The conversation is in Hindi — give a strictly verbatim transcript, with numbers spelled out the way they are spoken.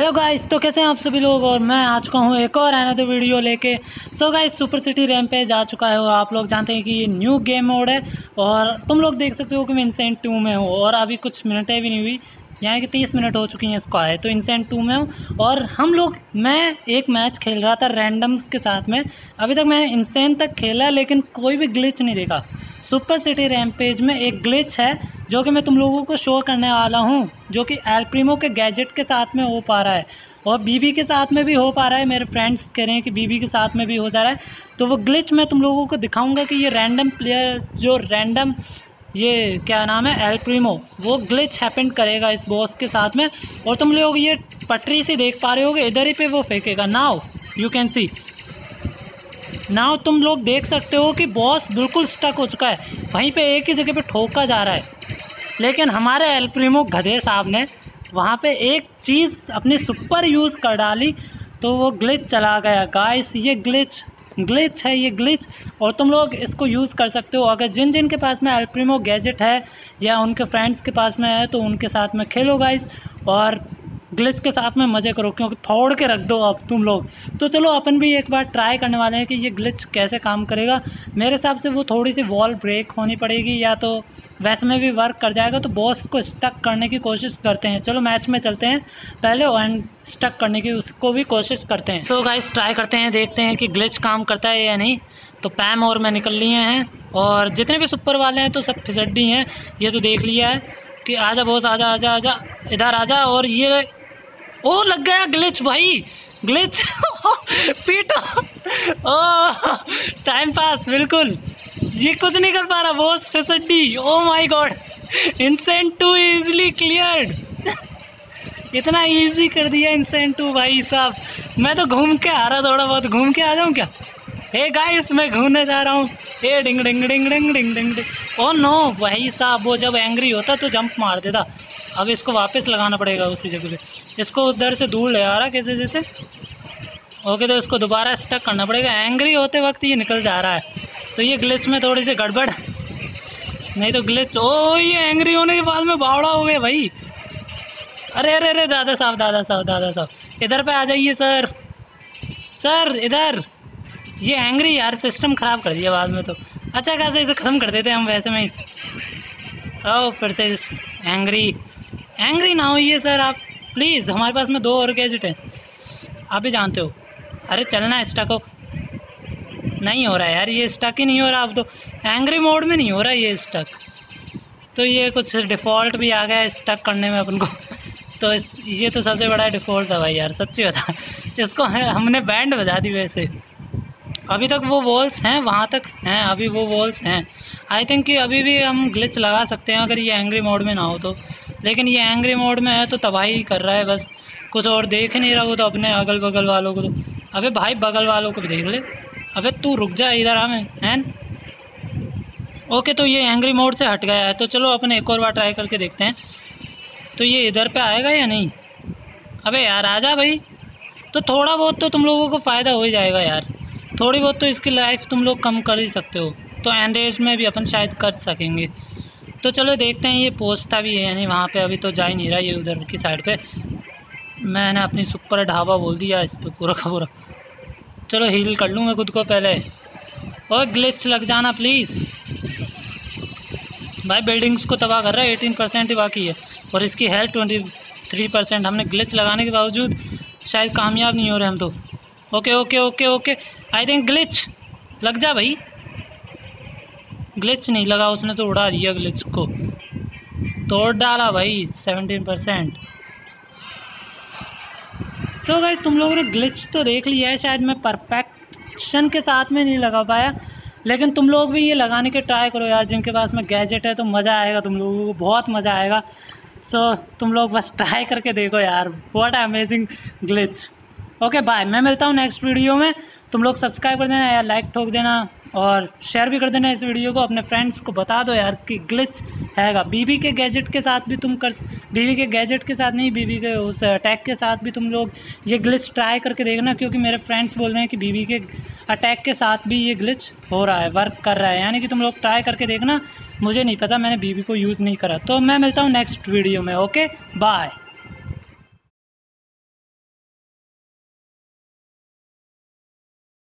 हेलो गाइस, तो कैसे हैं आप सभी लोग। और मैं आ चुका हूँ एक और अनदर वीडियो लेके। So guys, super city rampage आ चुका है और आप लोग जानते हैं कि ये न्यू गेम मोड है। और तुम लोग देख सकते हो कि मैं इंसेंट टू में हूँ और अभी कुछ मिनटें भी नहीं हुई, यहाँ कि तीस मिनट हो चुकी हैं इसको आए, तो इंसेंट टू में हूँ। और हम लोग मैं एक मैच खेल रहा था रैंडम्स के साथ में। अभी तक मैंने इंसेंट तक खेला लेकिन कोई भी ग्लिच नहीं देखा। सुपर सिटी रैम्पेज में एक ग्लिच है जो कि मैं तुम लोगों को शो करने वाला हूँ, जो कि एल प्रीमो के गैजेट के साथ में हो पा रहा है और बीबी के साथ में भी हो पा रहा है। मेरे फ्रेंड्स कह रहे हैं कि बीबी के साथ में भी हो जा रहा है, तो वो ग्लिच मैं तुम लोगों को दिखाऊंगा कि ये रैंडम प्लेयर जो रैंडम ये क्या नाम है एल प्रीमो, वो ग्लिच हैपन करेगा इस बॉस के साथ में। और तुम लोग ये पटरी से देख पा रहे होगे, इधर ही पे वो फेंकेगा। Now you can see, now तुम लोग देख सकते हो कि बॉस बिल्कुल स्टक हो चुका है, वहीं पे एक ही जगह पे ठोका जा रहा है। लेकिन हमारे एल प्रीमो गधे साहब ने वहाँ पे एक चीज़ अपनी सुपर यूज़ कर डाली, तो वो ग्लिच चला गया। गाइस, ये ग्लिच ग्लिच है ये ग्लिच, और तुम लोग इसको यूज़ कर सकते हो। अगर जिन जिन के पास में एल प्रीमो गैजेट है या उनके फ्रेंड्स के पास में है तो उनके साथ में खेलो गाइस, और ग्लिच के साथ में मज़े करो, क्योंकि फोड़ के रख दो अब तुम लोग। तो चलो अपन भी एक बार ट्राई करने वाले हैं कि ये ग्लिच कैसे काम करेगा। मेरे हिसाब से वो थोड़ी सी वॉल ब्रेक होनी पड़ेगी या तो वैसे में भी वर्क कर जाएगा। तो बॉस को स्टक करने की कोशिश करते हैं। चलो मैच में चलते हैं पहले एंड स्टक करने की उसको भी कोशिश करते हैं। सो गाइस, ट्राई करते हैं, देखते हैं कि ग्लिच काम करता है या नहीं। तो पैम और मैं निकल लिए हैं और जितने भी सुपर वाले हैं तो सब फिसड्डी हैं, ये तो देख लिया है कि आजा बॉस, आजा आजा आजा इधर आजा। और ये ओ लग गया ग्लिच भाई, ग्लिच पीटो। ओ टाइम पास बिल्कुल, ये कुछ नहीं कर पा रहा बॉस, फिसड्डी। Oh my god, instant too easily cleared. इतना इजी कर दिया इंसेंट टू भाई साहब। मैं तो घूम के आ रहा, थोड़ा बहुत घूम के आ जाऊँ क्या। हे गाइस, मैं घूमने जा रहा हूँ। ए डिंग डिंग डिंग डिंग डिंग डिंग डिंग। ओ नो भाई साहब, वो जब एंग्री होता तो जंप मार देता। अब इसको वापस लगाना पड़ेगा उसी जगह पे। इसको उधर से दूर ले आ रहा कैसे जैसे। ओके, तो इसको दोबारा स्टक करना पड़ेगा। एंग्री होते वक्त ये निकल जा रहा है, तो ये ग्लिच में थोड़ी सी गड़बड़। नहीं तो ग्लिच, ओ ये एंग्री होने के बाद में बावड़ा हो गया भाई। अरे अरे अरे दादा साहब दादा साहब दादा साहब इधर पे आ जाइए सर, सर इधर। ये एंग्री यार सिस्टम ख़राब कर दिया बाद में। तो अच्छा खासा इसे ख़त्म कर देते हम वैसे में ही। ओ फिर से एंग्री एंग्री ना होइए सर आप प्लीज़, हमारे पास में दो और गैजेट हैं, आप भी जानते हो। अरे चलना है, स्टक हो नहीं हो रहा है यार, ये स्टक ही नहीं हो रहा। अब तो एंग्री मोड में नहीं हो रहा ये स्टक, तो ये कुछ डिफ़ॉल्ट भी आ गया है स्टक करने में अपन को। तो इस, ये तो सबसे बड़ा डिफ़ॉल्ट था भाई यार, सच्ची बता। इसको है, हमने बैंड बजा दी। वैसे अभी तक वो वॉल्स हैं, वहाँ तक हैं, अभी वो वॉल्स हैं। आई थिंक कि अभी भी हम ग्लिच लगा सकते हैं अगर ये एंग्री मोड में ना हो तो। लेकिन ये एंग्री मोड में है तो तबाही कर रहा है बस, कुछ और देख नहीं रहा वो तो अपने अगल बगल वालों को। तो अबे भाई बगल वालों को भी देख ले। अबे तू रुक जा, इधर आ मैं हैं। ओके, तो ये एंग्री मोड से हट गया है, तो चलो अपन एक और बार ट्राई करके देखते हैं। तो ये इधर पे आएगा या नहीं। अबे यार आजा भाई। तो थोड़ा बहुत तो तुम लोगों को फ़ायदा हो ही जाएगा यार, थोड़ी बहुत तो इसकी लाइफ तुम लोग कम कर ही सकते हो। तो एंडेज में भी अपन शायद कर सकेंगे। तो चलो देखते हैं, ये पहुंचता भी है यानी वहाँ पे। अभी तो जा ही नहीं रहा ये उधर की साइड पे। मैंने अपनी सुपर ढाबा बोल दिया इस पर पूरा का पूरा। चलो हील कर लूँ मैं खुद को पहले। और ग्लिच लग जाना प्लीज़ भाई। बिल्डिंग्स को तबाह कर रहा है, एटीन परसेंट ही बाकी है और इसकी हेल्थ ट्वेंटी थ्री परसेंट। हमने ग्लिच लगाने के बावजूद शायद कामयाब नहीं हो रहे हम तो। Okay okay okay okay, I think glitch लग जा भाई। ग्लिच नहीं लगा, उसने तो उड़ा दिया ग्लिच को, तोड़ डाला भाई। Seventeen percent. सो गाइस, तुम लोगों ने ग्लिच तो देख लिया है। शायद मैं परफेक्शन के साथ में नहीं लगा पाया, लेकिन तुम लोग भी ये लगाने के ट्राई करो यार। जिनके पास में गैजेट है तो मज़ा आएगा, तुम लोगों को बहुत मज़ा आएगा। सो तुम लोग बस ट्राई करके देखो यार, what amazing glitch. Okay bye, मैं मिलता हूँ नेक्स्ट वीडियो में। तुम लोग सब्सक्राइब कर देना यार, लाइक ठोक देना और शेयर भी कर देना इस वीडियो को। अपने फ्रेंड्स को बता दो यार कि ग्लिच हैगा। बीबी के गैजेट के साथ भी तुम कर, बीबी के गैजेट के साथ नहीं, बीबी के उस अटैक के साथ भी तुम लोग ये ग्लिच ट्राई करके देखना, क्योंकि मेरे फ्रेंड्स बोल रहे हैं कि बीबी के अटैक के साथ भी ये ग्लिच हो रहा है, वर्क कर रहा है। यानी कि तुम लोग ट्राई करके देखना। मुझे नहीं पता, मैंने बीबी को यूज़ नहीं करा। तो मैं मिलता हूँ नेक्स्ट वीडियो में। Okay bye.